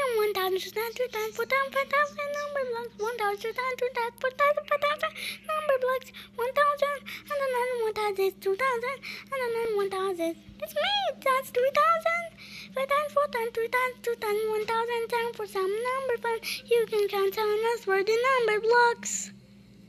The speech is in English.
1,000, 2,000, 3,000, 4,000, 5,000 number blocks. 1,000, 2,000, 3,000, 4,000, 5,000 number blocks. 1,000 and another 1,000 is 2,000 and another 1,000. It's me. That's 3,000. 5,000, 4,000, 3,000, 2,000, 1,000. Time for some number fun. You can count on us for the number blocks.